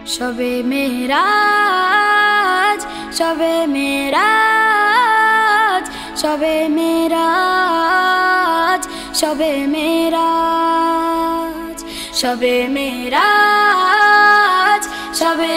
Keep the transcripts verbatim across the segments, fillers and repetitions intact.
শবে মেরাজ, শবে মেরাজ, শবে মেরাজ, শবে মেরাজ, শবে মেরাজ, শবে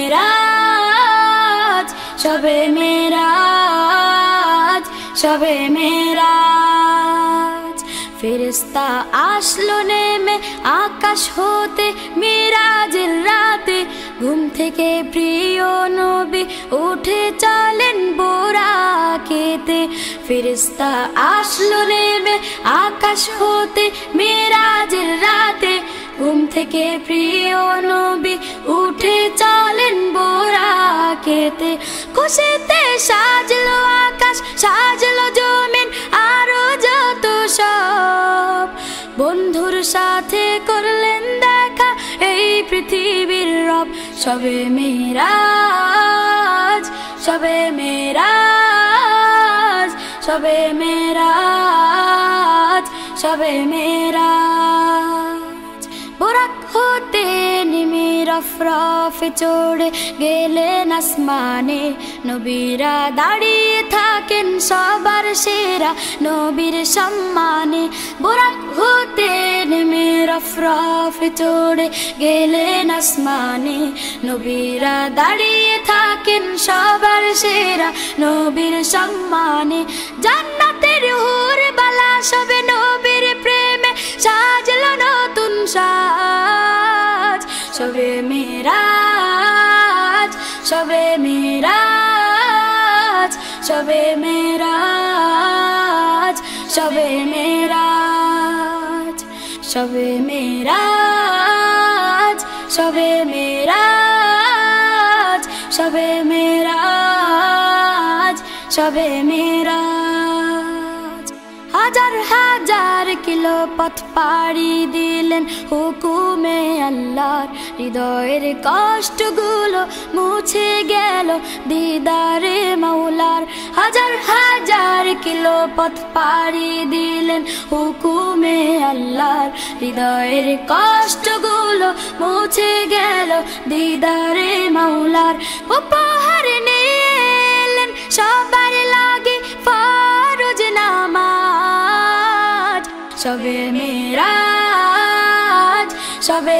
মেরাজ, শবে মেরাজ, শবে মেরাজ। ফেরেশতা আসলো নেমে আকাশ হতে মেরাজের রাতে, ঘুম থেকে প্রিয় নবী উঠে চলেন বোরাকেতে। ফেরেশতা আসলো নেমে আকাশ হতে মেরাজের রাতে, ঘুম থেকে প্রিয় নবী উঠে চলেন বোরাকেতে। খুশিতে সাজলো আকাশ, সাজলো জমিন আরো যত সব, বন্ধুর সাথে করলেন দেখা এই পৃথিবীর রব। শবে মেরাজ, শবে মেরাজ, শবে মেরাজ, শবে মেরাজ। বোরাক হতে নেমে রফরফে চড়ে গেলেন আসমানে, নবীরা দাঁড়িয়ে থাকেন সবার সেরা নবীর সম্মানে। বোরাক হতে নেমে রফরফে চড়ে গেলেন আসমানে, নবীরা দাঁড়িয়ে থাকেন সবার সেরা নবীর সম্মানে। জান্নাতের হুর বালা সবে নবীর প্রেমে সাজলো নতুন সাজ। শবে মেরাজ, শবে মেরাজ, শবে মেরাজ, শবে মেরাজ, শবে মেরাজ, শবে মেরাজ, শবে মেরাজ, শবে মেরাজ। হাজার হাজার কিলো পথ পাড়ি দিলেন হুকুমে আল্লাহর, হৃদয়ের কষ্টগুলো মুছে গেল দিদারে মাওলার। হাজার হাজার কিলো পথ পাড়ি দিলেন হুকুমে আল্লাহর, হৃদয়ের কষ্টগুলো মুছে গেল দিদারে মাওলার। উপহার নিয়ে এলেন সবার লাগে ফরজ নামাজ। শবে মেরাজ, শবে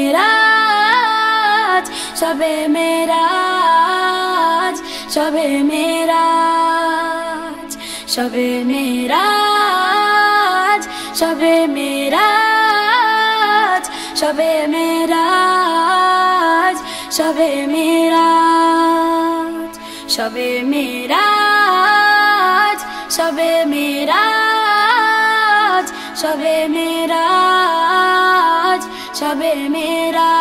মেরাজ, শবে মেরাজ, শবে মেরাজ, শবে মেরাজ, শবে মেরাজ, শবে মেরাজ, শবে মেরাজ, শবে মেরাজ, শবে মেরাজ, শবে মেরাজ, শবে মেরাজ।